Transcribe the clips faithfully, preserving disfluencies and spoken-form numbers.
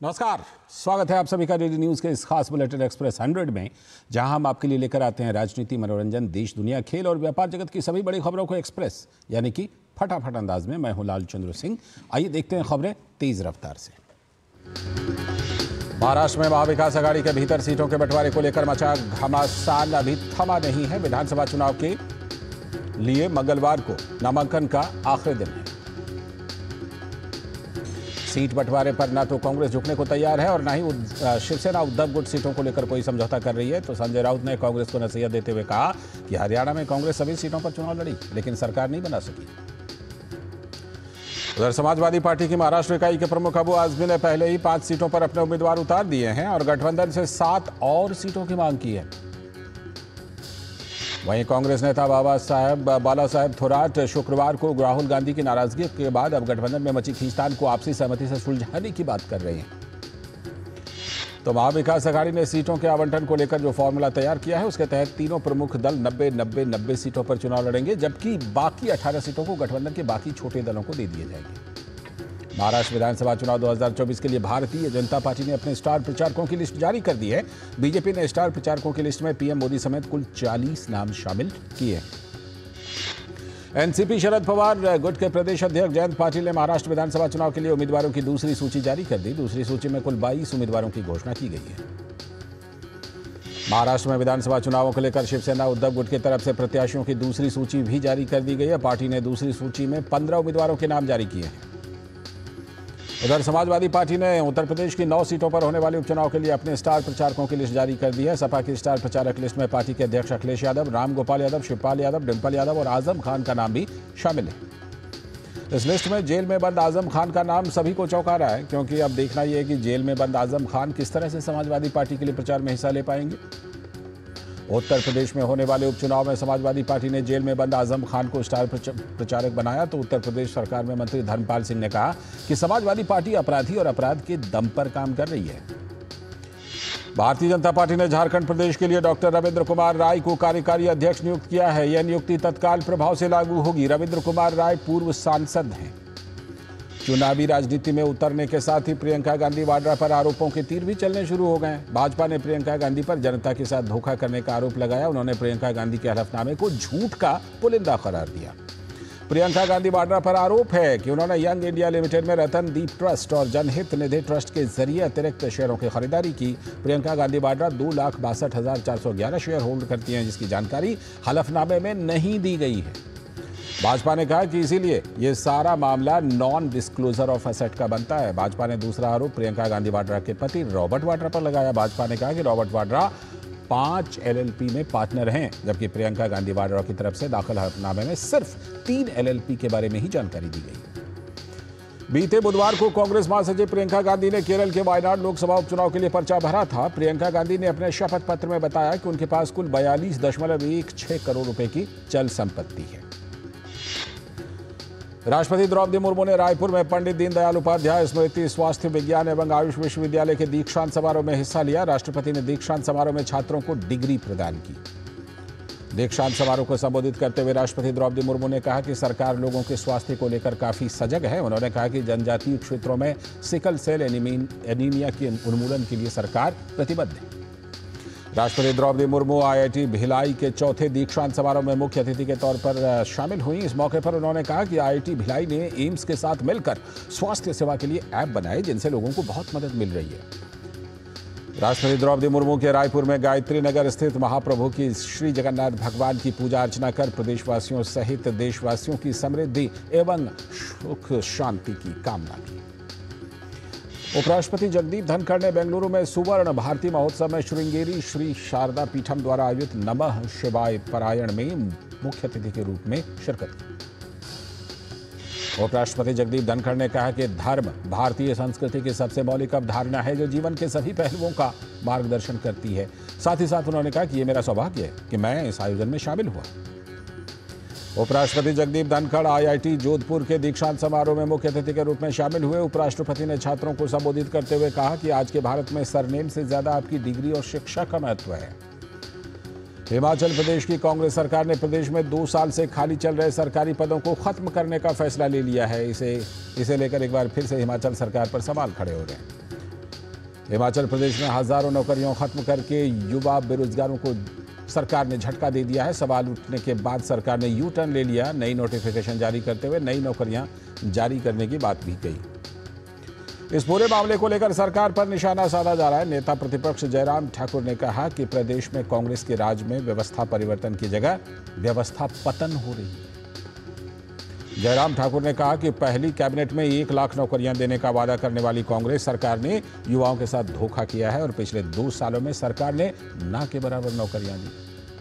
नमस्कार, स्वागत है आप सभी का डीडी न्यूज़ के इस खास बुलेटिन एक्सप्रेस हंड्रेड में, जहां हम आपके लिए लेकर आते हैं राजनीति, मनोरंजन, देश दुनिया, खेल और व्यापार जगत की सभी बड़ी खबरों को एक्सप्रेस यानी कि फटाफट अंदाज में। मैं हूं लाल चंद्र सिंह। आइए देखते हैं खबरें तेज रफ्तार से। महाराष्ट्र में महाविकास आघाड़ी के भीतर सीटों के बंटवारे को लेकर मचा घमासान अभी थमा नहीं है। विधानसभा चुनाव के लिए मंगलवार को नामांकन का आखिरी दिन है। सीट बंटवारे पर न तो कांग्रेस झुकने को तैयार है और न ही शिवसेना उद्धव गुट सीटों को लेकर कोई समझौता कर रही है। तो संजय राउत ने कांग्रेस को नसीहत देते हुए कहा कि हरियाणा में कांग्रेस सभी सीटों पर चुनाव लड़ी लेकिन सरकार नहीं बना सकी। उधर समाजवादी पार्टी की महाराष्ट्र इकाई के प्रमुख अबू आजमी ने पहले ही पांच सीटों पर अपने उम्मीदवार उतार दिए हैं और गठबंधन से सात और सीटों की मांग की है। वहीं कांग्रेस नेता बाबा साहेब बाला साहेब थोराट शुक्रवार को राहुल गांधी की नाराजगी के बाद अब गठबंधन में मची खींचतान को आपसी सहमति से सुलझाने की बात कर रहे हैं। तो महाविकास आघाड़ी ने सीटों के आवंटन को लेकर जो फॉर्मूला तैयार किया है उसके तहत तीनों प्रमुख दल नब्बे नब्बे नब्बे सीटों पर चुनाव लड़ेंगे, जबकि बाकी अठारह सीटों को गठबंधन के बाकी छोटे दलों को दे दिए जाएंगे। महाराष्ट्र विधानसभा चुनाव दो हज़ार चौबीस के लिए भारतीय जनता पार्टी ने अपने स्टार प्रचारकों की लिस्ट जारी कर दी है। बीजेपी ने स्टार प्रचारकों की लिस्ट में पीएम मोदी समेत कुल चालीस नाम शामिल किए। एनसीपी शरद पवार गुट के प्रदेश अध्यक्ष जयंत पाटिल ने महाराष्ट्र विधानसभा चुनाव के लिए उम्मीदवारों की दूसरी सूची जारी कर दी। दूसरी सूची में कुल बाईस उम्मीदवारों की घोषणा की गई है। महाराष्ट्र में विधानसभा चुनावों को लेकर शिवसेना उद्धव गुट की तरफ से प्रत्याशियों की दूसरी सूची भी जारी कर दी गई है। पार्टी ने दूसरी सूची में पंद्रह उम्मीदवारों के नाम जारी किए हैं। उधर समाजवादी पार्टी ने उत्तर प्रदेश की नौ सीटों पर होने वाले उपचुनाव के लिए अपने स्टार प्रचारकों की लिस्ट जारी कर दी है। सपा की स्टार प्रचारक लिस्ट में पार्टी के अध्यक्ष अखिलेश यादव, राम गोपाल यादव, शिवपाल यादव, डिम्पल यादव और आजम खान का नाम भी शामिल है। इस लिस्ट में जेल में बंद आजम खान का नाम सभी को चौंका रहा है, क्योंकि अब देखना यह है कि जेल में बंद आजम खान किस तरह से समाजवादी पार्टी के लिए प्रचार में हिस्सा ले पाएंगे। उत्तर प्रदेश में होने वाले उपचुनाव में समाजवादी पार्टी ने जेल में बंद आजम खान को स्टार प्रचारक बनाया। तो उत्तर प्रदेश सरकार में मंत्री धर्मपाल सिंह ने कहा कि समाजवादी पार्टी अपराधी और अपराध के दम पर काम कर रही है। भारतीय जनता पार्टी ने झारखंड प्रदेश के लिए डॉक्टर रविंद्र कुमार राय को कार्यकारी अध्यक्ष नियुक्त किया है। यह नियुक्ति तत्काल प्रभाव से लागू होगी। रविंद्र कुमार राय पूर्व सांसद हैं। चुनावी राजनीति में उतरने के साथ ही प्रियंका गांधी वाड्रा पर आरोपों के तीर भी चलने शुरू हो गए। भाजपा ने प्रियंका गांधी पर जनता के साथ धोखा करने का आरोप लगाया। उन्होंने प्रियंका गांधी के हलफनामे को झूठ का पुलिंदा करार दिया। प्रियंका गांधी वाड्रा पर आरोप है कि उन्होंने यंग इंडिया लिमिटेड में रतनदीप ट्रस्ट और जनहित निधि ट्रस्ट के जरिए अतिरिक्त शेयरों की खरीदारी की। प्रियंका गांधी वाड्रा दो लाख बासठ हजार चार सौ ग्यारह शेयर होल्ड करती हैं, जिसकी जानकारी हलफनामे में नहीं दी गई है। भाजपा ने कहा कि इसीलिए ये सारा मामला नॉन डिस्क्लोजर ऑफ एसेट का बनता है। भाजपा ने दूसरा आरोप प्रियंका गांधी वाड्रा के पति रॉबर्ट वाड्रा पर लगाया। भाजपा ने कहा कि रॉबर्ट वाड्रा पांच एलएलपी में पार्टनर हैं, जबकि प्रियंका गांधी वाड्रा की तरफ से दाखिल हलफनामे में सिर्फ तीन एलएलपी के बारे में ही जानकारी दी गई। बीते बुधवार को कांग्रेस महासचिव प्रियंका गांधी ने केरल के वायनाड लोकसभा उपचुनाव के लिए पर्चा भरा था। प्रियंका गांधी ने अपने शपथ पत्र में बताया कि उनके पास कुल बयालीस दशमलव एक छह करोड़ रुपए की चल संपत्ति है। राष्ट्रपति द्रौपदी मुर्मू ने रायपुर में पंडित दीनदयाल उपाध्याय स्मृति स्वास्थ्य विज्ञान एवं आयुष विश्वविद्यालय के दीक्षांत समारोह में हिस्सा लिया। राष्ट्रपति ने दीक्षांत समारोह में छात्रों को डिग्री प्रदान की। दीक्षांत समारोह को संबोधित करते हुए राष्ट्रपति द्रौपदी मुर्मू ने कहा कि सरकार लोगों के स्वास्थ्य को लेकर काफी सजग है। उन्होंने कहा कि जनजातीय क्षेत्रों में सिकल सेल एनीमिया के उन्मूलन के लिए सरकार प्रतिबद्ध है। राष्ट्रपति द्रौपदी मुर्मू आईआईटी भिलाई के चौथे दीक्षांत समारोह में मुख्य अतिथि के तौर पर शामिल हुई। इस मौके पर उन्होंने कहा कि आईआईटी भिलाई ने एम्स के साथ मिलकर स्वास्थ्य सेवा के लिए ऐप बनाए, जिनसे लोगों को बहुत मदद मिल रही है। राष्ट्रपति द्रौपदी मुर्मू के रायपुर में गायत्री नगर स्थित महाप्रभु की श्री जगन्नाथ भगवान की पूजा अर्चना कर प्रदेशवासियों सहित देशवासियों की समृद्धि एवं सुख शांति की कामना की। उपराष्ट्रपति जगदीप धनखड़ ने बेंगलुरु में सुवर्ण भारती महोत्सव में श्रृंगेरी श्री शारदा पीठम द्वारा आयोजित नमः शिवाय पारायण में मुख्य अतिथि के रूप में शिरकत की। उपराष्ट्रपति जगदीप धनखड़ ने कहा कि धर्म भारतीय संस्कृति की सबसे मौलिक अवधारणा है, जो जीवन के सभी पहलुओं का मार्गदर्शन करती है। साथ ही साथ उन्होंने कहा कि ये मेरा सौभाग्य है कि मैं इस आयोजन में शामिल हुआ। उपराष्ट्रपति जगदीप धनखड़ आईआईटी जोधपुर के दीक्षांत समारोह में मुख्य अतिथि के रूप में शामिल हुए। उपराष्ट्रपति ने छात्रों को संबोधित करते हुए कहा कि आज के भारत में सरनेम से ज्यादा आपकी डिग्री और शिक्षा का महत्व है। हिमाचल प्रदेश की कांग्रेस सरकार ने प्रदेश में दो साल से खाली चल रहे सरकारी पदों को खत्म करने का फैसला ले लिया है। इसे इसे लेकर एक बार फिर से हिमाचल सरकार पर सवाल खड़े हो रहे हैं। हिमाचल प्रदेश में हजारों नौकरियों खत्म करके युवा बेरोजगारों को सरकार ने झटका दे दिया है। सवाल उठने के बाद सरकार ने यू टर्न ले लिया। नई नोटिफिकेशन जारी करते हुए नई नौकरियां जारी करने की बात भी कही। इस पूरे मामले को लेकर सरकार पर निशाना साधा जा रहा है। नेता प्रतिपक्ष जयराम ठाकुर ने कहा कि प्रदेश में कांग्रेस के राज में व्यवस्था परिवर्तन की जगह व्यवस्था पतन हो रही है। जयराम ठाकुर ने कहा कि पहली कैबिनेट में एक लाख नौकरियां देने का वादा करने वाली कांग्रेस सरकार ने युवाओं के साथ धोखा किया है और पिछले दो सालों में सरकार ने ना के बराबर नौकरियां दी।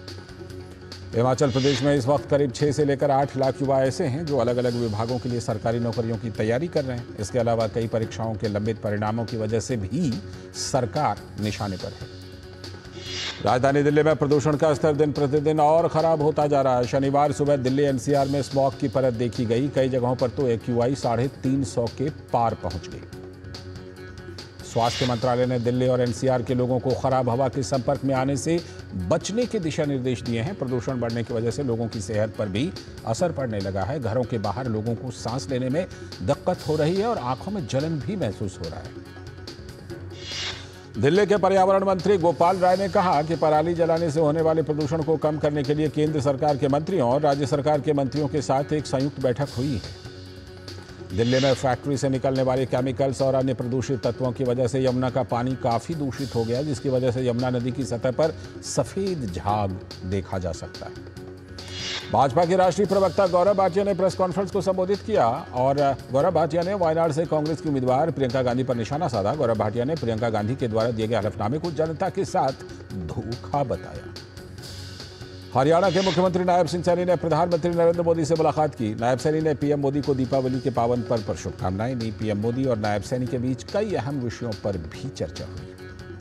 हिमाचल प्रदेश में इस वक्त करीब छह से लेकर आठ लाख युवा ऐसे हैं जो अलग अलग विभागों के लिए सरकारी नौकरियों की तैयारी कर रहे हैं। इसके अलावा कई परीक्षाओं के लंबित परिणामों की वजह से भी सरकार निशाने पर है। राजधानी दिल्ली में प्रदूषण का स्तर दिन प्रतिदिन और खराब होता जा रहा है। शनिवार सुबह दिल्ली एनसीआर में स्मॉग की परत देखी गई। कई जगहों पर तो एक्यूआई साढ़े तीन सौ के पार पहुंच गई। स्वास्थ्य मंत्रालय ने दिल्ली और एनसीआर के लोगों को खराब हवा के संपर्क में आने से बचने के दिशा निर्देश दिए हैं। प्रदूषण बढ़ने की वजह से लोगों की सेहत पर भी असर पड़ने लगा है। घरों के बाहर लोगों को सांस लेने में दिक्कत हो रही है और आंखों में जलन भी महसूस हो रहा है। दिल्ली के पर्यावरण मंत्री गोपाल राय ने कहा कि पराली जलाने से होने वाले प्रदूषण को कम करने के लिए केंद्र सरकार के मंत्रियों और राज्य सरकार के मंत्रियों के साथ एक संयुक्त बैठक हुई है। दिल्ली में फैक्ट्री से निकलने वाले केमिकल्स और अन्य प्रदूषित तत्वों की वजह से यमुना का पानी काफी दूषित हो गया, जिसकी वजह से यमुना नदी की सतह पर सफेद झाग देखा जा सकता है। भाजपा के राष्ट्रीय प्रवक्ता गौरव भाटिया ने प्रेस कॉन्फ्रेंस को संबोधित किया और गौरव भाटिया ने वायनाड से कांग्रेस की उम्मीदवार प्रियंका गांधी पर निशाना साधा। गौरव भाटिया ने प्रियंका गांधी के द्वारा दिए गए हलफनामे को जनता के साथ धोखा बताया। हरियाणा के मुख्यमंत्री नायब सिंह सैनी ने प्रधानमंत्री नरेंद्र मोदी से मुलाकात की। नायब सैनी ने पीएम मोदी को दीपावली के पावन पर्व पर शुभकामनाएं दी। पीएम मोदी और नायब सैनी के बीच कई अहम विषयों पर भी चर्चा हुई।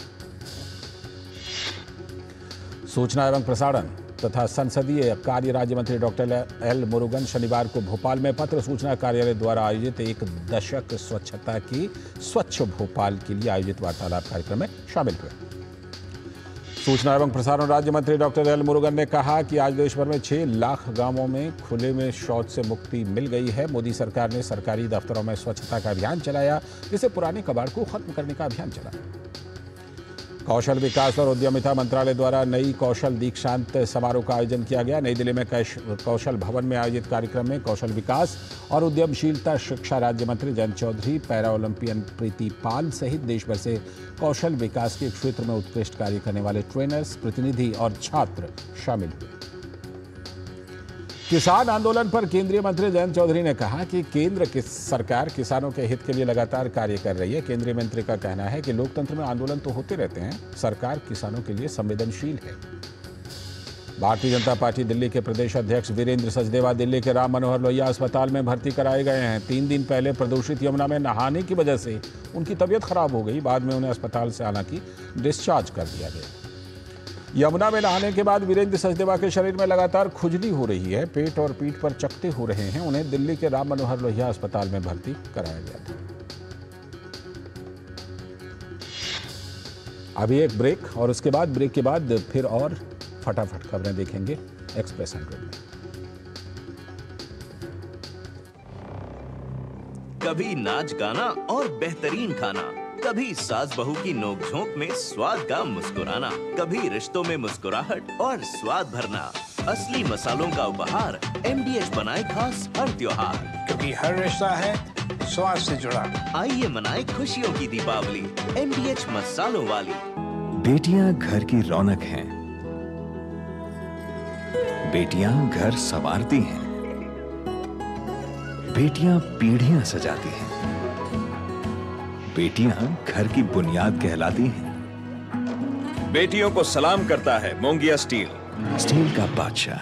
सूचना एवं प्रसारण तथा संसदीय कार्य राज्य मंत्री डॉक्टर एल मुरुगन शनिवार को भोपाल में पत्र सूचना कार्यालय द्वारा आयोजित एक दशक स्वच्छता की स्वच्छ भोपाल के लिए आयोजित वार्तालाप कार्यक्रम में शामिल हुए। सूचना एवं प्रसारण राज्य मंत्री डॉक्टर एल मुरुगन ने कहा कि आज देश भर में छह लाख गांवों में खुले में शौच से मुक्ति मिल गई है। मोदी सरकार ने सरकारी दफ्तरों में स्वच्छता का अभियान चलाया, जिससे पुराने कबाड़ को खत्म करने का अभियान चला। कौशल विकास और उद्यमिता मंत्रालय द्वारा नई कौशल दीक्षांत समारोह का आयोजन किया गया। नई दिल्ली में कौशल भवन में आयोजित कार्यक्रम में कौशल विकास और उद्यमशीलता शिक्षा राज्य मंत्री जयंत चौधरी, पैरा ओलंपियन प्रीति पाल सहित देश भर से कौशल विकास के क्षेत्र में उत्कृष्ट कार्य करने वाले ट्रेनर्स, प्रतिनिधि और छात्र शामिल हुए। किसान आंदोलन पर केंद्रीय मंत्री जयंत चौधरी ने कहा कि केंद्र की सरकार किसानों के हित के लिए लगातार कार्य कर रही है। केंद्रीय मंत्री का कहना है कि लोकतंत्र में आंदोलन तो होते रहते हैं, सरकार किसानों के लिए संवेदनशील है। भारतीय जनता पार्टी दिल्ली के प्रदेश अध्यक्ष वीरेंद्र सचदेवा दिल्ली के राम मनोहर लोहिया अस्पताल में भर्ती कराए गए हैं। तीन दिन पहले प्रदूषित यमुना में नहाने की वजह से उनकी तबीयत खराब हो गई। बाद में उन्हें अस्पताल से हालांकि डिस्चार्ज कर दिया गया। यमुना में नहाने के बाद वीरेंद्र सचदेवा के शरीर में लगातार खुजली हो रही है, पेट और पीठ पर चकत्ते हो रहे हैं। उन्हें दिल्ली के राम मनोहर लोहिया अस्पताल में भर्ती कराया गया था। अभी एक ब्रेक और उसके बाद ब्रेक के बाद फिर और फटाफट खबरें देखेंगे एक्सप्रेस हंड्रेड में। कभी नाच गाना और बेहतरीन खाना, कभी सास बहू की नोक-झोंक में स्वाद का मुस्कुराना, कभी रिश्तों में मुस्कुराहट और स्वाद भरना। असली मसालों का उपहार एमडीएच बनाए खास हर त्योहार, क्योंकि हर रिश्ता है स्वाद से जुड़ा। आइए मनाए खुशियों की दीपावली एमडीएच मसालों वाली। बेटियां घर की रौनक हैं, बेटियां घर संवारती हैं, बेटियां पीढ़ियां सजाती हैं, बेटियां घर की बुनियाद कहलाती हैं। बेटियों को सलाम करता है मोंगिया स्टील, स्टील का बादशाह।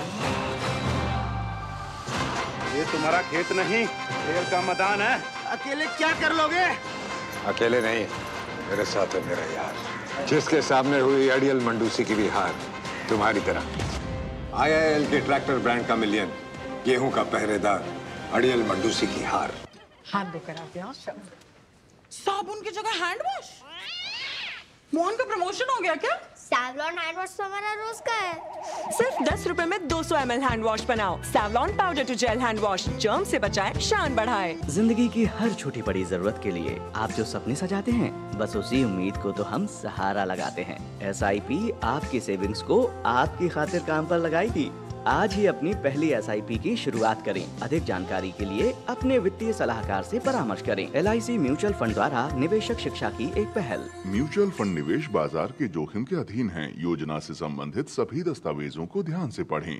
ये तुम्हारा खेत नहीं, खेल का मैदान है। अकेले क्या कर लोगे? अकेले नहीं, मेरे साथ है मेरा यार, जिसके सामने हुई अड़ियल मंडूसी की भी हार तुम्हारी तरह। आईआईएल के ट्रैक्टर ब्रांड का मिलियन, गेहूं का पहरेदार, अड़ियल मंडूसी की हार। हाथ धोकर आते हैं। साबुन की जगह हैंड वॉश। मोहन का प्रमोशन हो गया क्या? सैवलॉन हैंड वॉश तो हमारा रोज का है। सिर्फ दस रुपए में दो सौ एम एल हैंड वॉश बनाओ। Savlon powder to gel hand wash, germ से बचाए, शान बढ़ाए। जिंदगी की हर छोटी बड़ी जरूरत के लिए आप जो सपने सजाते हैं, बस उसी उम्मीद को तो हम सहारा लगाते हैं। एस आई पी आपकी सेविंग्स को आपकी खातिर काम पर लगाएगी। आज ही अपनी पहली एस आई पी की शुरुआत करें। अधिक जानकारी के लिए अपने वित्तीय सलाहकार से परामर्श करें। L I C mutual fund द्वारा निवेशक शिक्षा की एक पहल। म्यूचुअल फंड निवेश बाजार के जोखिम के अधीन है। योजना से संबंधित सभी दस्तावेजों को ध्यान से पढ़ें।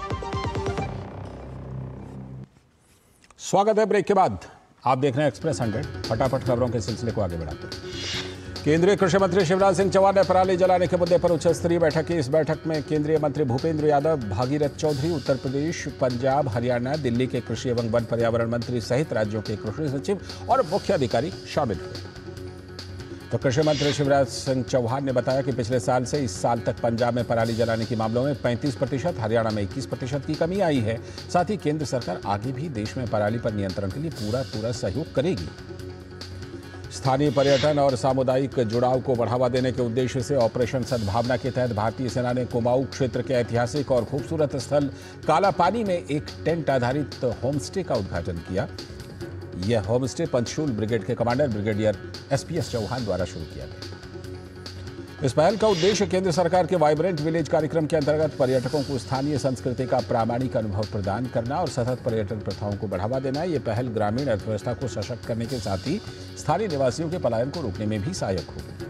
स्वागत है ब्रेक के बाद। आप देख रहे हैं एक्सप्रेस हंड्रेड। फटाफट खबरों के सिलसिले को आगे बढ़ाते हैं। केंद्रीय कृषि मंत्री शिवराज सिंह चौहान ने पराली जलाने के मुद्दे पर उच्च स्तरीय बैठक की। इस बैठक में केंद्रीय मंत्री भूपेंद्र यादव, भागीरथ चौधरी, उत्तर प्रदेश, पंजाब, हरियाणा, दिल्ली के कृषि एवं वन पर्यावरण मंत्री सहित राज्यों के कृषि सचिव और मुख्य अधिकारी शामिल हुए। तो कृषि मंत्री शिवराज सिंह चौहान ने बताया कि पिछले साल से इस साल तक पंजाब में पराली जलाने के मामलों में पैंतीस प्रतिशत, हरियाणा में इक्कीस प्रतिशत की कमी आई है। साथ ही केंद्र सरकार आगे भी देश में पराली पर नियंत्रण के लिए पूरा पूरा सहयोग करेगी। स्थानीय पर्यटन और सामुदायिक जुड़ाव को बढ़ावा देने के उद्देश्य से ऑपरेशन सद्भावना के तहत भारतीय सेना ने कुमाऊं क्षेत्र के ऐतिहासिक और खूबसूरत स्थल कालापानी में एक टेंट आधारित होमस्टे का उद्घाटन किया। यह होमस्टे पंचशूल ब्रिगेड के commander brigadier S P S Chauhan द्वारा शुरू किया गया। इस पहल का उद्देश्य केंद्र सरकार के वाइब्रेंट विलेज कार्यक्रम के अंतर्गत पर्यटकों को स्थानीय संस्कृति का प्रामाणिक अनुभव प्रदान करना और सतत पर्यटन प्रथाओं को बढ़ावा देना। ये पहल ग्रामीण अर्थव्यवस्था को सशक्त करने के साथ ही स्थानीय निवासियों के पलायन को रोकने में भी सहायक होगी।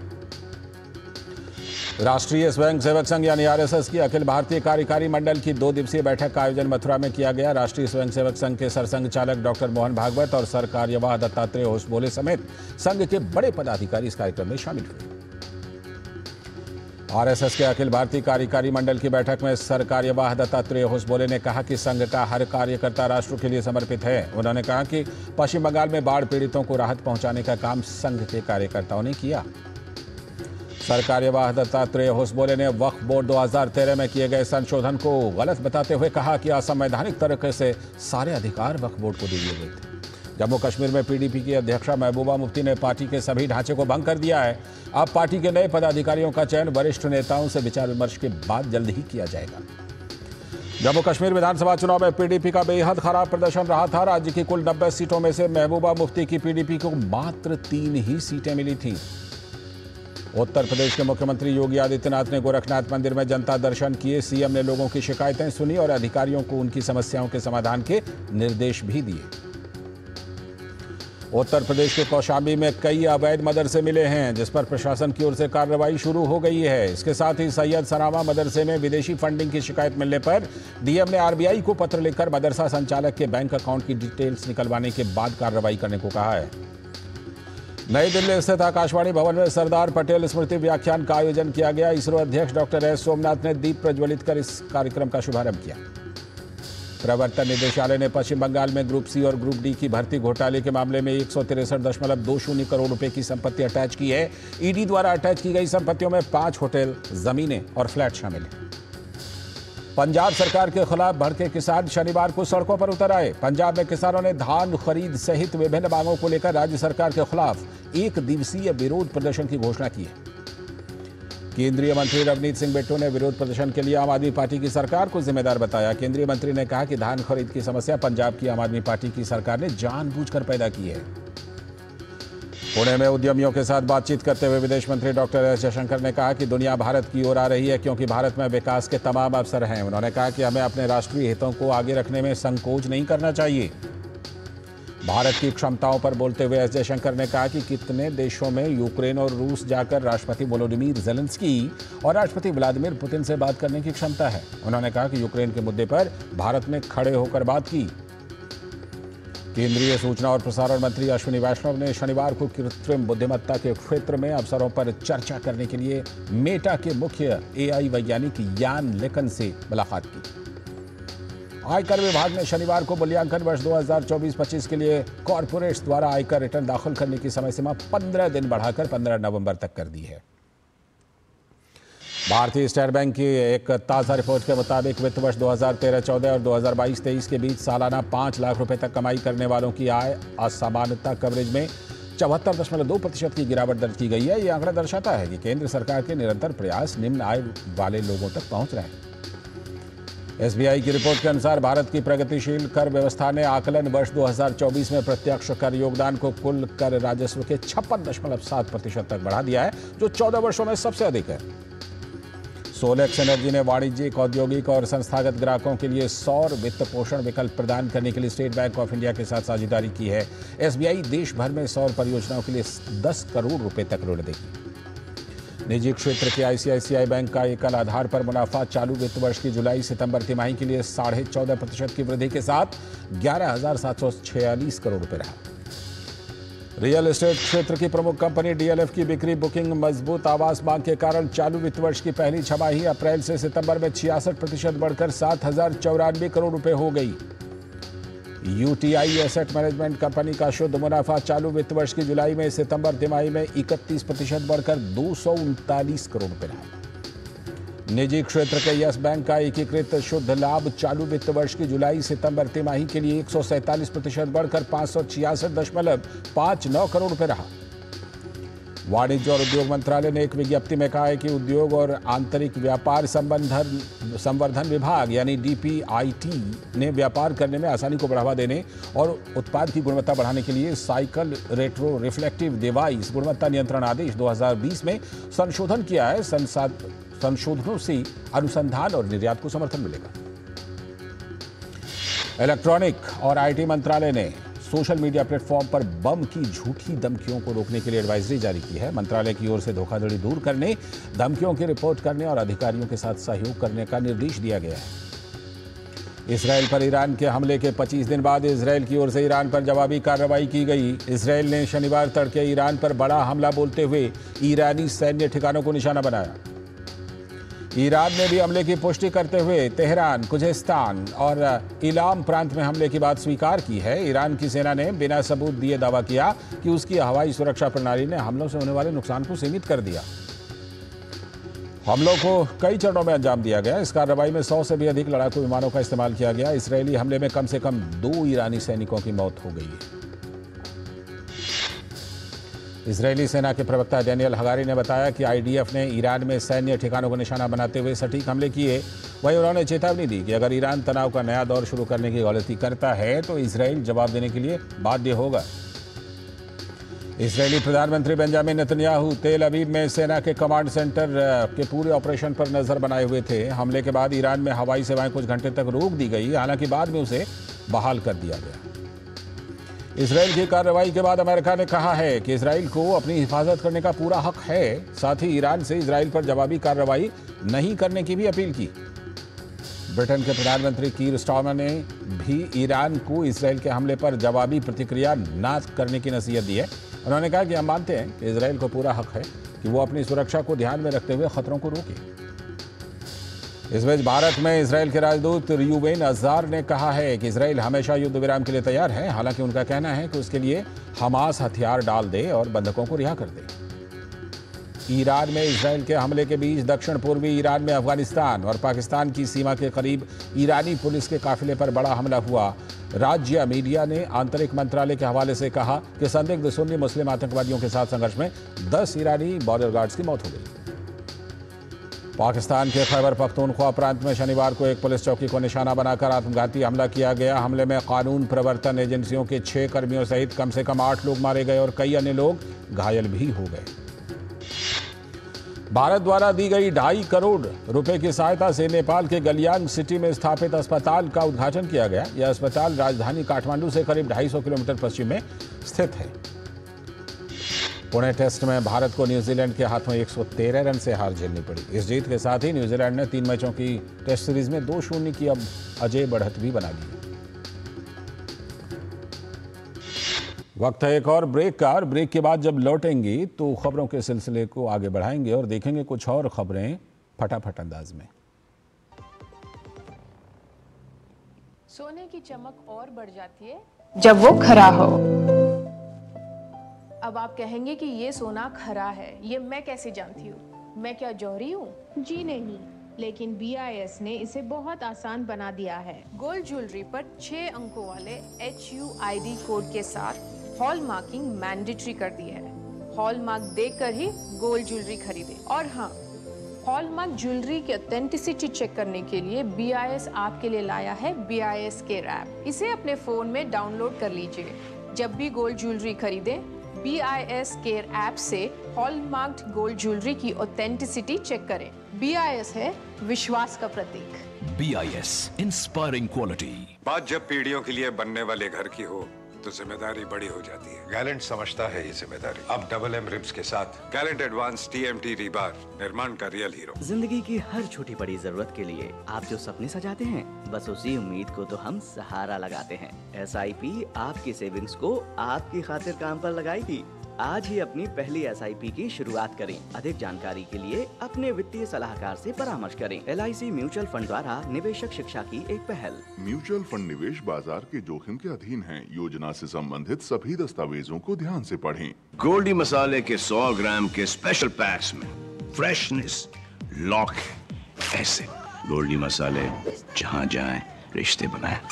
राष्ट्रीय स्वयंसेवक संघ यानी आर एस एस की अखिल भारतीय कार्यकारी मंडल की दो दिवसीय बैठक का आयोजन मथुरा में किया गया। राष्ट्रीय स्वयंसेवक संघ के सरसंघ चालक डॉक्टर मोहन भागवत और सर कार्यवाह दत्तात्रेय होसबोले समेत संघ के बड़े पदाधिकारी इस कार्यक्रम में शामिल हुए। आर एस एस के अखिल भारतीय कार्यकारी मंडल की बैठक में सर कार्यवाह दत्तात्रेय होसबोले ने कहा कि संघ का हर कार्यकर्ता राष्ट्र के लिए समर्पित है। उन्होंने कहा कि पश्चिम बंगाल में बाढ़ पीड़ितों को राहत पहुंचाने का काम संघ के कार्यकर्ताओं ने किया। सर कार्यवाह दत्तात्रेय होसबोले ने वक्फ बोर्ड दो हज़ार तेरह में किए गए संशोधन को गलत बताते हुए कहा कि असंवैधानिक तरीके से सारे अधिकार वक्फ बोर्ड को दे दिए गए थे। जम्मू कश्मीर में पीडीपी की अध्यक्षा महबूबा मुफ्ती ने पार्टी के सभी ढांचे को भंग कर दिया है। अब पार्टी के नए पदाधिकारियों का चयन वरिष्ठ नेताओं से विचार विमर्श के बाद जल्द ही किया जाएगा। जम्मू कश्मीर विधानसभा चुनाव में पीडीपी का बेहद खराब प्रदर्शन रहा था। राज्य की कुल नब्बे सीटों में से महबूबा मुफ्ती की पीडीपी को मात्र तीन ही सीटें मिली थीं। उत्तर प्रदेश के मुख्यमंत्री योगी आदित्यनाथ ने गोरखनाथ मंदिर में जनता दर्शन किए। सीएम ने लोगों की शिकायतें सुनी और अधिकारियों को उनकी समस्याओं के समाधान के निर्देश भी दिए। उत्तर प्रदेश के कौशाम्बी में कई अवैध मदरसे मिले हैं, जिस पर प्रशासन की ओर से कार्रवाई शुरू हो गई है। इसके साथ ही सैयद सरामा मदरसे में विदेशी फंडिंग की शिकायत मिलने पर डीएम ने आरबीआई को पत्र लिखकर मदरसा संचालक के बैंक अकाउंट की डिटेल्स निकलवाने के बाद कार्रवाई करने को कहा है। नई दिल्ली स्थित आकाशवाणी भवन में सरदार पटेल स्मृति व्याख्यान का आयोजन किया गया। इसरो अध्यक्ष डॉक्टर एस सोमनाथ ने दीप प्रज्वलित कर इस कार्यक्रम का शुभारंभ किया। प्रवर्तन निदेशालय ने पश्चिम बंगाल में ग्रुप सी और ग्रुप डी की भर्ती घोटाले के मामले में एक सौ तिरसठ दशमलव दो शून्य करोड़ रुपए की संपत्ति अटैच की है। ईडी द्वारा अटैच की गई संपत्तियों में पांच होटल, जमीनें और फ्लैट शामिल हैं। पंजाब सरकार के खिलाफ भड़के किसान शनिवार को सड़कों पर उतर आए। पंजाब में किसानों ने धान खरीद सहित विभिन्न मांगों को लेकर राज्य सरकार के खिलाफ एक दिवसीय विरोध प्रदर्शन की घोषणा की है। केंद्रीय मंत्री रवनीत सिंह बिट्टू ने विरोध प्रदर्शन के लिए आम आदमी पार्टी की सरकार को जिम्मेदार बताया। केंद्रीय मंत्री ने कहा कि धान खरीद की समस्या पंजाब की आम आदमी पार्टी की सरकार ने जानबूझकर पैदा की है। पुणे में उद्यमियों के साथ बातचीत करते हुए विदेश मंत्री डॉक्टर एस जयशंकर ने कहा कि दुनिया भारत की ओर आ रही है, क्योंकि भारत में विकास के तमाम अवसर हैं। उन्होंने कहा कि हमें अपने राष्ट्रीय हितों को आगे रखने में संकोच नहीं करना चाहिए। भारत की क्षमताओं पर बोलते हुए एस जयशंकर ने कहा कि कितने देशों में यूक्रेन और रूस जाकर राष्ट्रपति वोलोडिमीर ज़ेलेंस्की और राष्ट्रपति व्लादिमीर पुतिन से बात करने की क्षमता है। उन्होंने कहा कि यूक्रेन के मुद्दे पर भारत ने खड़े होकर बात की। केंद्रीय सूचना और प्रसारण मंत्री अश्विनी वैष्णव ने शनिवार को कृत्रिम बुद्धिमत्ता के क्षेत्र में अवसरों पर चर्चा करने के लिए मेटा के मुख्य एआई वैज्ञानिक यान लेकन से मुलाकात की। आयकर विभाग ने शनिवार को मूल्यांकन वर्ष दो हज़ार चौबीस पच्चीस के लिए कॉर्पोरेट्स द्वारा आयकर रिटर्न दाखिल करने की समय सीमा पंद्रह दिन बढ़ाकर पंद्रह नवंबर तक कर दी है। भारतीय स्टेट बैंक की एक ताज़ा रिपोर्ट के मुताबिक वित्त वर्ष दो हज़ार तेरह चौदह और दो हज़ार बाईस तेईस के बीच सालाना पाँच लाख रुपए तक कमाई करने वालों की आय असामान्यता कवरेज में चौहत्तर दशमलव दो प्रतिशत की गिरावट दर्ज की गई है। यह आंकड़ा दर्शाता है कि केंद्र सरकार के निरंतर प्रयास निम्न आय वाले लोगों तक पहुंच रहे हैं। एसबीआई की रिपोर्ट के अनुसार भारत की प्रगतिशील कर व्यवस्था ने आकलन वर्ष दो हज़ार चौबीस में प्रत्यक्ष कर योगदान को कुल कर राजस्व के छप्पन दशमलव सात प्रतिशत तक बढ़ा दिया है, जो चौदह वर्षों में सबसे अधिक है। सोलेक्स एनर्जी ने वाणिज्यिक, औद्योगिक और संस्थागत ग्राहकों के लिए सौर वित्त पोषण विकल्प प्रदान करने के लिए स्टेट बैंक ऑफ इंडिया के साथ साझेदारी की है। एसबीआई देश भर में सौर परियोजनाओं के लिए दस करोड़ रुपए तक ऋण देगी। निजी क्षेत्र के आईसीआईसीआई बैंक का एकल आधार पर मुनाफा चालू वित्त वर्ष की जुलाई सितंबर तिमाही के लिए साढ़े चौदह प्रतिशत की वृद्धि के साथ ग्यारह हजार सात सौ छियालीस करोड़ रुपए रहा। रियल एस्टेट क्षेत्र की प्रमुख कंपनी डीएलएफ की बिक्री बुकिंग मजबूत आवास मांग के कारण चालू वित्त वर्ष की पहली छमाही अप्रैल से सितंबर में छियासठ प्रतिशत बढ़कर सात हजार चौरानवे करोड़ रुपए हो गई। यूटीआई एसेट मैनेजमेंट कंपनी का शुद्ध मुनाफा चालू वित्त वर्ष की जुलाई में सितंबर तिमाही में इकतीस प्रतिशत बढ़कर दो सौ उनतालीस करोड़ रुपए रहा। निजी क्षेत्र के यस बैंक का एकीकृत शुद्ध लाभ चालू वित्त वर्ष की जुलाई सितंबर तिमाही के लिए एक सौ सैंतालीस प्रतिशत बढ़कर पांच सौ छियासठ दशमलव पांच नौ करोड़ रुपए रहा। वाणिज्य और उद्योग मंत्रालय ने एक विज्ञप्ति में कहा है कि उद्योग और आंतरिक व्यापार संबंधन संवर्धन विभाग यानी डीपीआईटी ने व्यापार करने में आसानी को बढ़ावा देने और उत्पाद की गुणवत्ता बढ़ाने के लिए साइकिल रेट्रो रिफ्लेक्टिव डिवाइस गुणवत्ता नियंत्रण आदेश दो हज़ार बीस में संशोधन किया है। संशोधनों से अनुसंधान और निर्यात को समर्थन मिलेगा। इलेक्ट्रॉनिक और आईटी मंत्रालय ने सोशल मीडिया प्लेटफॉर्म पर बम की झूठी धमकियों को रोकने के लिए एडवाइजरी जारी की है। मंत्रालय की ओर से धोखाधड़ी दूर करने, धमकियों की रिपोर्ट करने और अधिकारियों के साथ सहयोग करने का निर्देश दिया गया है। इसराइल पर ईरान के हमले के पच्चीस दिन बाद इसराइल की ओर से ईरान पर जवाबी कार्रवाई की गई। इसराइल ने शनिवार तड़के ईरान पर बड़ा हमला बोलते हुए ईरानी सैन्य ठिकानों को निशाना बनाया। ईरान ने भी हमले की पुष्टि करते हुए तेहरान, खुजेस्तान और इलाम प्रांत में हमले की बात स्वीकार की है। ईरान की सेना ने बिना सबूत दिए दावा किया कि उसकी हवाई सुरक्षा प्रणाली ने हमलों से होने वाले नुकसान को सीमित कर दिया। हमलों को कई चरणों में अंजाम दिया गया। इस कार्रवाई में सौ से भी अधिक लड़ाकू विमानों का इस्तेमाल किया गया। इसराइली हमले में कम से कम दो ईरानी सैनिकों की मौत हो गई है। इजरायली सेना के प्रवक्ता डैनियल हगारी ने बताया कि आईडीएफ ने ईरान में सैन्य ठिकानों को निशाना बनाते हुए सटीक हमले किए। वहीं उन्होंने चेतावनी दी कि अगर ईरान तनाव का नया दौर शुरू करने की गलती करता है तो इजराइल जवाब देने के लिए बाध्य होगा। इजरायली प्रधानमंत्री बेंजामिन नेतन्याहू तेल अवीव में सेना के कमांड सेंटर के पूरे ऑपरेशन पर नजर बनाए हुए थे। हमले के बाद ईरान में हवाई सेवाएं कुछ घंटे तक रोक दी गई, हालांकि बाद में उसे बहाल कर दिया गया। इसराइल की कार्रवाई के बाद अमेरिका ने कहा है कि इसराइल को अपनी हिफाजत करने का पूरा हक है। साथ ही ईरान से इसराइल पर जवाबी कार्रवाई नहीं करने की भी अपील की। ब्रिटेन के प्रधानमंत्री कीर स्टारमर ने भी ईरान को इसराइल के हमले पर जवाबी प्रतिक्रिया न करने की नसीहत दी है। उन्होंने कहा कि हम मानते हैं कि इसराइल को पूरा हक है कि वो अपनी सुरक्षा को ध्यान में रखते हुए खतरों को रोके। इस बीच भारत में इसराइल के राजदूत यूवेन अजार ने कहा है कि इसराइल हमेशा युद्ध विराम के लिए तैयार है। हालांकि उनका कहना है कि उसके लिए हमास हथियार डाल दे और बंधकों को रिहा कर दे। ईरान में इसराइल के हमले के बीच दक्षिण पूर्वी ईरान में अफगानिस्तान और पाकिस्तान की सीमा के करीब ईरानी पुलिस के काफिले पर बड़ा हमला हुआ। राज्य मीडिया ने आंतरिक मंत्रालय के हवाले से कहा कि संदिग्ध सुन्नी मुस्लिम आतंकवादियों के साथ संघर्ष में दस ईरानी बॉर्डर गार्ड्स की मौत हो गई। पाकिस्तान के खैबर पख्तूनख्वा प्रांत में शनिवार को एक पुलिस चौकी को निशाना बनाकर आत्मघाती हमला किया गया। हमले में कानून प्रवर्तन एजेंसियों के छह कर्मियों सहित कम से कम आठ लोग मारे गए और कई अन्य लोग घायल भी हो गए। भारत द्वारा दी गई ढाई करोड़ रुपए की सहायता से नेपाल के गलियांग सिटी में स्थापित अस्पताल का उद्घाटन किया गया। यह अस्पताल राजधानी काठमांडू से करीब ढाई सौ किलोमीटर पश्चिम में स्थित है। पुणे टेस्ट में भारत को न्यूजीलैंड के हाथों एक सौ तेरह रन से हार झेलनी पड़ी। इस जीत के साथ ही न्यूजीलैंड ने तीन मैचों की टेस्ट सीरीज में दो शून्य की अब अजय बढ़त भी बना ली। वक्त है एक और ब्रेक का, और ब्रेक के बाद जब लौटेंगी तो खबरों के सिलसिले को आगे बढ़ाएंगे और देखेंगे कुछ और खबरें फटाफट अंदाज में। सोने की चमक और बढ़ जाती है जब वो खरा हो। अब आप कहेंगे कि ये सोना खरा है, ये मैं कैसे जानती हूँ? मैं क्या जौहरी हूँ? जी नहीं, लेकिन बी आई एस ने इसे बहुत आसान बना दिया है। गोल्ड ज्वेलरी पर छह अंकों वाले H U I D code के साथ हॉल मार्किंग मैंडेटरी कर दी है। हॉल मार्क देखकर ही गोल्ड ज्वेलरी खरीदे। और हाँ, हॉलमार्क ज्वेलरी की ऑथेंटिसिटी चेक करने के लिए बी आई एस आपके लिए लाया है B I S care app. इसे अपने फोन में डाउनलोड कर लीजिए। जब भी गोल्ड ज्वेलरी खरीदें, B I S care app से हॉलमार्क गोल्ड ज्वेलरी की ऑथेंटिसिटी चेक करें। बी आई एस है विश्वास का प्रतीक। B I S inspiring quality. बात जब पीढ़ियों के लिए बनने वाले घर की हो तो जिम्मेदारी बड़ी हो जाती है। गैलेंट समझता है ये जिम्मेदारी। अब डबल एम रिब्स के साथ Gallant advance T M T rebar, निर्माण का रियल हीरो। जिंदगी की हर छोटी बड़ी जरूरत के लिए आप जो सपने सजाते हैं, बस उसी उम्मीद को तो हम सहारा लगाते हैं। एस आई पी आपकी सेविंग्स को आपकी खातिर काम पर लगाई थी। आज ही अपनी पहली एस आई पी की शुरुआत करें। अधिक जानकारी के लिए अपने वित्तीय सलाहकार से परामर्श करें। L I C mutual fund द्वारा निवेशक शिक्षा की एक पहल। म्यूचुअल फंड निवेश बाजार के जोखिम के अधीन है। योजना से संबंधित सभी दस्तावेजों को ध्यान से पढ़ें। गोल्डी मसाले के सौ ग्राम के स्पेशल पैक्स में फ्रेशनेस लॉक है। ऐसे गोल्डी मसाले जहां जाएं रिश्ते बनाएं।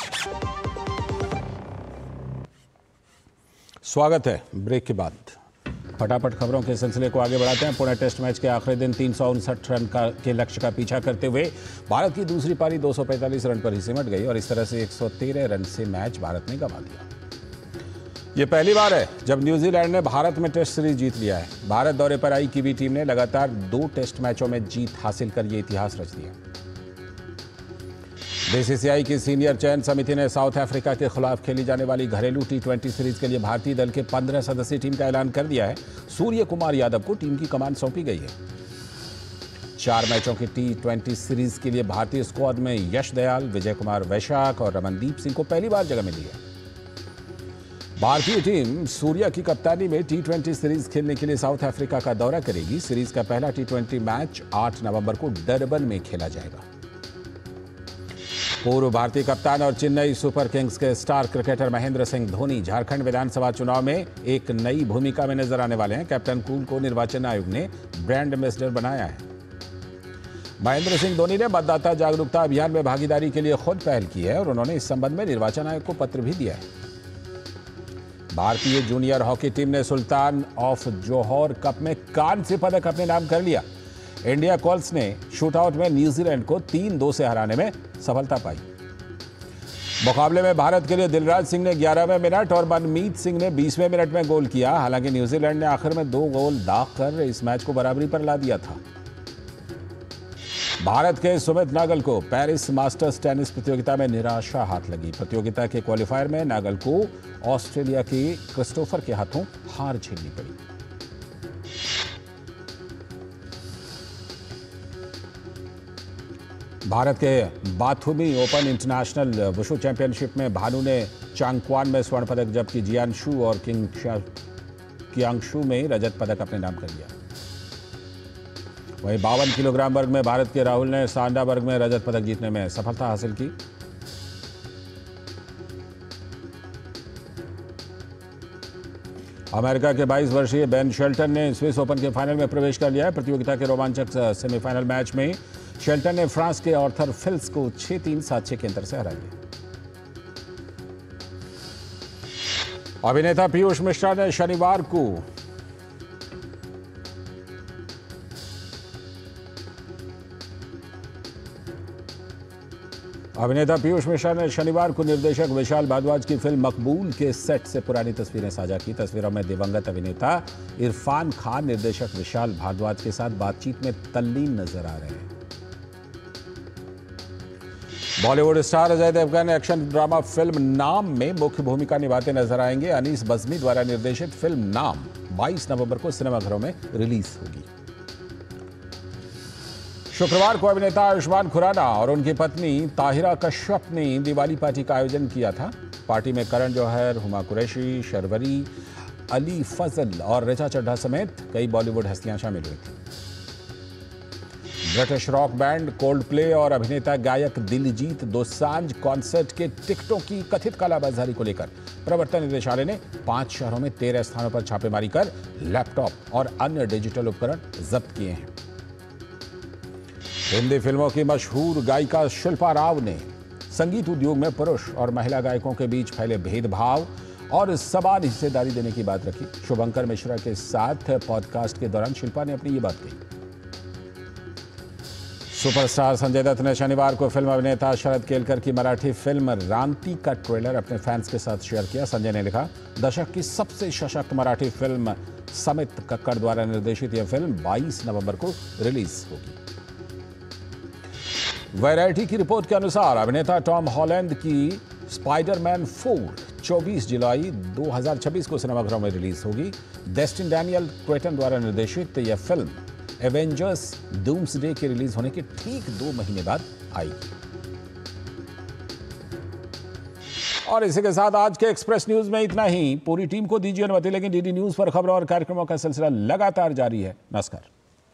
स्वागत है ब्रेक के बाद। फटाफट खबरों के सिलसिले को आगे बढ़ाते हैं। पुणे टेस्ट मैच के आखिरी दिन तीन सौ उनसठ रन का के लक्ष्य का पीछा करते हुए भारत की दूसरी पारी दो सौ पैंतालीस रन पर ही सिमट गई और इस तरह से एक सौ तेरह रन से मैच भारत ने गंवा दिया। ये पहली बार है जब न्यूजीलैंड ने भारत में टेस्ट सीरीज जीत लिया है। भारत दौरे पर आई कीवी टीम ने लगातार दो टेस्ट मैचों में जीत हासिल कर ये इतिहास रच दिया। बी सी सी आई की सीनियर चयन समिति ने साउथ अफ्रीका के खिलाफ खेली जाने वाली घरेलू टी ट्वेंटी सीरीज के लिए भारतीय दल के पंद्रह सदस्यीय टीम का ऐलान कर दिया है। सूर्य कुमार यादव को टीम की कमान सौंपी गई है। चार मैचों की टी ट्वेंटी सीरीज के लिए भारतीय स्क्वाड में यश दयाल, विजय कुमार वैशाख और रमनदीप सिंह को पहली बार जगह मिली है। भारतीय टीम सूर्या की कप्तानी में टी ट्वेंटी सीरीज खेलने के लिए साउथ अफ्रीका का दौरा करेगी। सीरीज का पहला टी ट्वेंटी मैच आठ नवंबर को डरबन में खेला जाएगा। पूर्व भारतीय कप्तान और चेन्नई सुपर किंग्स के स्टार क्रिकेटर महेंद्र सिंह धोनी झारखंड विधानसभा चुनाव में एक नई भूमिका में नजर आने वाले हैं। कैप्टन कूल को निर्वाचन आयोग ने ब्रांड एम्बेसडर बनाया है। महेंद्र सिंह धोनी ने मतदाता जागरूकता अभियान में भागीदारी के लिए खुद पहल की है और उन्होंने इस संबंध में निर्वाचन आयोग को पत्र भी दिया है। भारतीय जूनियर हॉकी टीम ने सुल्तान ऑफ जोहर कप में कांस्य पदक अपने नाम कर लिया। इंडिया कॉल्स ने शूटआउट में न्यूजीलैंड को तीन दो से हराने में सफलता पाई। मुकाबले में भारत के लिए दिलराज सिंह ने ग्यारहवें मिनट और मनमीत सिंह ने बीसवें मिनट में गोल किया। हालांकि न्यूजीलैंड ने आखिर में दो गोल दाग कर इस मैच को बराबरी पर ला दिया था। भारत के सुमित नागल को पेरिस मास्टर्स टेनिस प्रतियोगिता में निराशा हाथ लगी। प्रतियोगिता के क्वालिफायर में नागल को ऑस्ट्रेलिया के क्रिस्टोफर के हाथों हार झेलनी पड़ी। भारत के Batumi open international wushu championship में भानु ने चांगक्वान में स्वर्ण पदक जबकि जियानशु और कियांगशु में रजत पदक अपने नाम कर लिया। वहीं बावन किलोग्राम वर्ग में भारत के राहुल ने सांडा वर्ग में रजत पदक जीतने में सफलता हासिल की। अमेरिका के बाईस वर्षीय बेन शेल्टन ने स्विस ओपन के फाइनल में प्रवेश कर लिया है। प्रतियोगिता के रोमांचक सेमीफाइनल मैच में शेल्टन ने फ्रांस के ऑर्थर फिल्स को छह तीन सात छह के अंतर से हरा दिया। अभिनेता पीयूष मिश्रा ने शनिवार को अभिनेता पीयूष मिश्रा ने शनिवार को निर्देशक विशाल भारद्वाज की फिल्म मकबूल के सेट से पुरानी तस्वीरें साझा की। तस्वीरों में दिवंगत अभिनेता इरफान खान निर्देशक विशाल भारद्वाज के साथ बातचीत में तल्लीन नजर आ रहे हैं। Bollywood star Ajay Devgn action drama film Naam में मुख्य भूमिका निभाते नजर आएंगे। अनीस बज़मी द्वारा निर्देशित फिल्म नाम बाईस नवंबर को सिनेमाघरों में रिलीज होगी। शुक्रवार को अभिनेता आयुष्मान खुराना और उनकी पत्नी ताहिरा कश्यप ने दिवाली पार्टी का आयोजन किया था। पार्टी में करण जौहर, हुमा कुरैशी, शर्वरी, अली फजल और ऋचा चड्ढा समेत कई बॉलीवुड हस्तियां शामिल हुई थी। British rock band Coldplay और अभिनेता गायक दिलजीत दोसांझ कॉन्सर्ट के टिकटों की कथित कालाबाजारी को लेकर प्रवर्तन निदेशालय ने पांच शहरों में तेरह स्थानों पर छापेमारी कर लैपटॉप और अन्य डिजिटल उपकरण जब्त किए हैं। हिंदी फिल्मों की मशहूर गायिका शिल्पा राव ने संगीत उद्योग में पुरुष और महिला गायकों के बीच फैले भेदभाव और समान हिस्सेदारी देने की बात रखी। शुभंकर मिश्रा के साथ पॉडकास्ट के दौरान शिल्पा ने अपनी ये बात कही। सुपरस्टार संजय दत्त ने शनिवार को फिल्म अभिनेता शरद केलकर की मराठी फिल्म रांती का ट्रेलर अपने फैंस के साथ शेयर किया। संजय ने लिखा, दशक की सबसे सशक्त मराठी फिल्म समित कक्कड़ द्वारा निर्देशित यह फिल्म बाईस नवंबर को रिलीज होगी। वैरायटी की रिपोर्ट के अनुसार अभिनेता टॉम हॉलैंड की स्पाइडरमैन फोर चौबीस जुलाई दो हज़ार छब्बीस को सिनेमाघरों में रिलीज होगी। डेस्टिन डैनियल क्वेटन द्वारा निर्देशित यह फिल्म एवेंजर्स डूम्सडे के रिलीज होने के ठीक दो महीने बाद आएगी। और इसी के साथ आज के एक्सप्रेस न्यूज में इतना ही। पूरी टीम को दीजिए अनुमति, लेकिन डीडी न्यूज पर खबरों और कार्यक्रमों का सिलसिला लगातार जारी है। नमस्कार।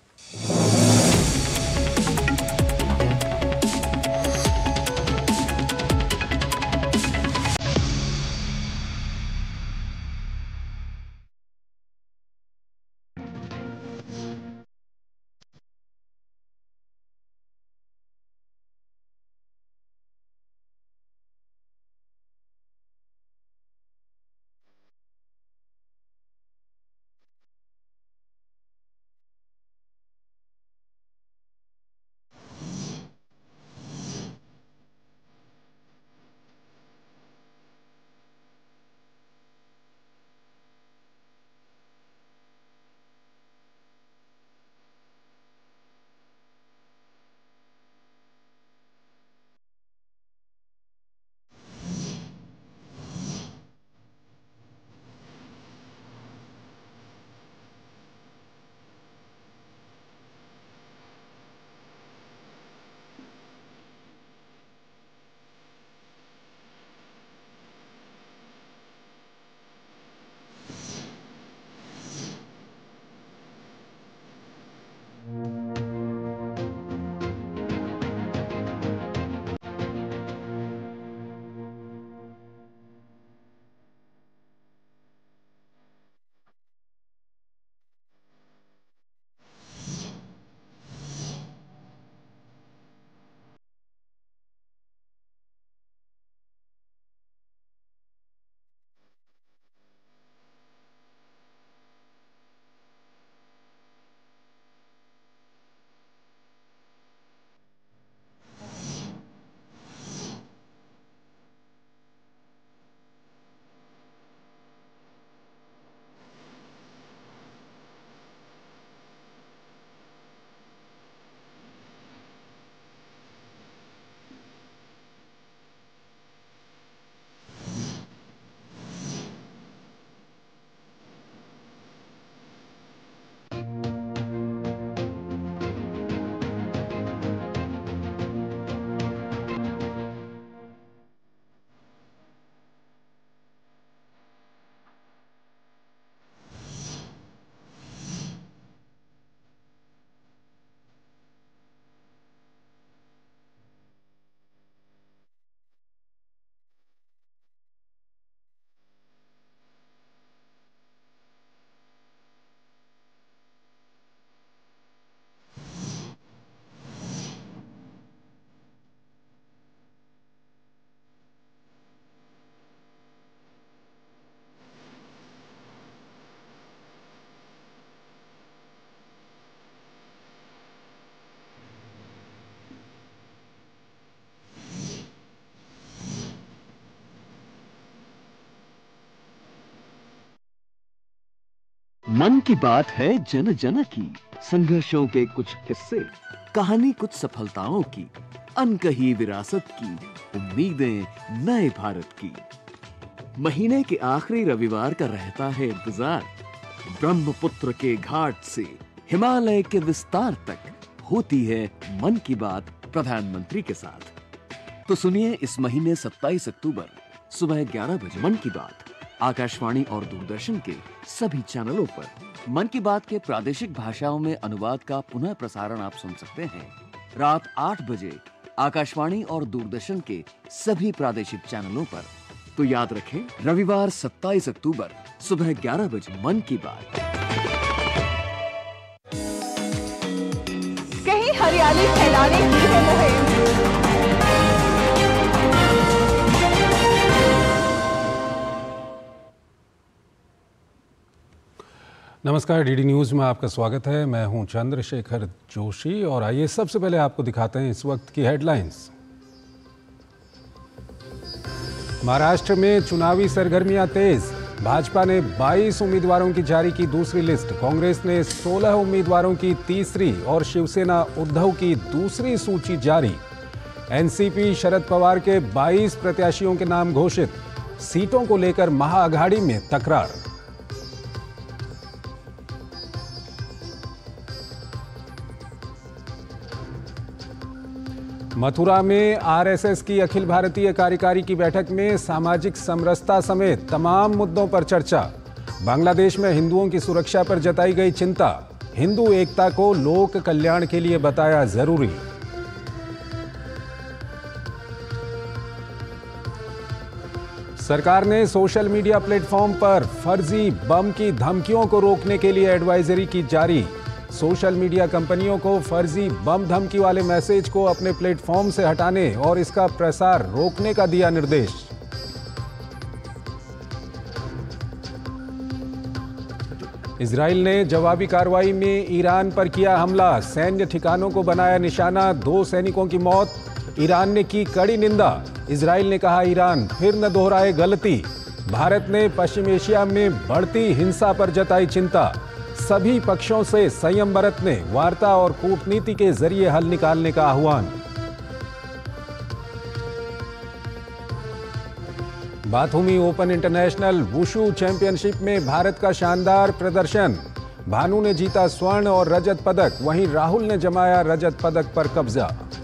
मन की बात है जन जन की, संघर्षों के कुछ हिस्से, कहानी कुछ सफलताओं की, अनकही विरासत की, उम्मीदें नए भारत की। महीने के आखिरी रविवार का रहता है इंतजार। ब्रह्मपुत्र के घाट से हिमालय के विस्तार तक होती है मन की बात प्रधानमंत्री के साथ। तो सुनिए इस महीने सत्ताईस अक्टूबर सुबह ग्यारह बजे मन की बात आकाशवाणी और दूरदर्शन के सभी चैनलों पर। मन की बात के प्रादेशिक भाषाओं में अनुवाद का पुनः प्रसारण आप सुन सकते हैं रात आठ बजे आकाशवाणी और दूरदर्शन के सभी प्रादेशिक चैनलों पर। तो याद रखें, रविवार सत्ताईस अक्टूबर सुबह ग्यारह बजे मन की बात। कहीं हरियाली फैलाने की है मुहिम, नमस्कार, डीडी न्यूज में आपका स्वागत है। मैं हूं चंद्रशेखर जोशी और आइए सबसे पहले आपको दिखाते हैं इस वक्त की हेडलाइंस। महाराष्ट्र में चुनावी सरगर्मियां तेज। भाजपा ने बाईस उम्मीदवारों की जारी की दूसरी लिस्ट। कांग्रेस ने सोलह उम्मीदवारों की तीसरी और शिवसेना उद्धव की दूसरी सूची जारी। एनसीपी शरद पवार के बाईस प्रत्याशियों के नाम घोषित। सीटों को लेकर महाअघाड़ी में तकरार। मथुरा में आरएसएस की अखिल भारतीय कार्यकारी की बैठक में सामाजिक समरसता समेत तमाम मुद्दों पर चर्चा। बांग्लादेश में हिंदुओं की सुरक्षा पर जताई गई चिंता। हिंदू एकता को लोक कल्याण के लिए बताया जरूरी। सरकार ने सोशल मीडिया प्लेटफॉर्म पर फर्जी बम की धमकियों को रोकने के लिए एडवाइजरी की जारी। सोशल मीडिया कंपनियों को फर्जी बम धमकी वाले मैसेज को अपने प्लेटफॉर्म से हटाने और इसका प्रसार रोकने का दिया निर्देश। इजराइल ने जवाबी कार्रवाई में ईरान पर किया हमला। सैन्य ठिकानों को बनाया निशाना। दो सैनिकों की मौत। ईरान ने की कड़ी निंदा। इजराइल ने कहा ईरान फिर न दोहराए गलती। भारत ने पश्चिम एशिया में बढ़ती हिंसा पर जताई चिंता। सभी पक्षों से संयम बरतने, वार्ता और कूटनीति के जरिए हल निकालने का आह्वान। Batumi open international wushu championship में भारत का शानदार प्रदर्शन। भानु ने जीता स्वर्ण और रजत पदक, वहीं राहुल ने जमाया रजत पदक पर कब्जा।